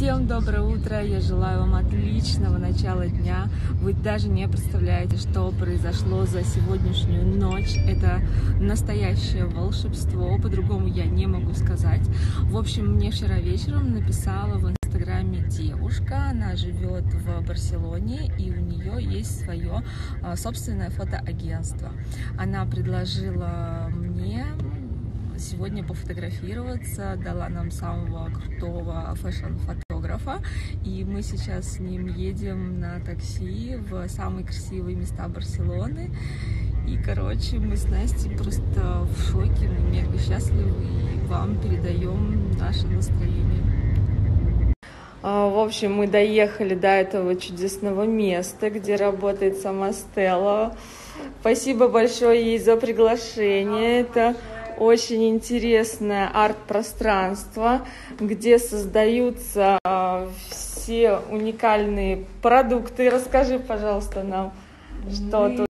Всем доброе утро, я желаю вам отличного начала дня. Вы даже не представляете, что произошло за сегодняшнюю ночь. Это настоящее волшебство, по-другому я не могу сказать. В общем, мне вчера вечером написала в инстаграме девушка, она живет в Барселоне, и у нее есть свое собственное фотоагентство. Она предложила мне сегодня пофотографироваться, дала нам самого крутого фэшн-фотографа, и мы сейчас с ним едем на такси в самые красивые места Барселоны. И, короче, мы с Настей просто в шоке, мы мега счастливы, и вам передаем наше настроение. В общем, мы доехали до этого чудесного места, где работает сама Стелла. Спасибо большое ей за приглашение. Это очень интересное арт-пространство, где создаются все уникальные продукты. Расскажи, пожалуйста, нам, что тут.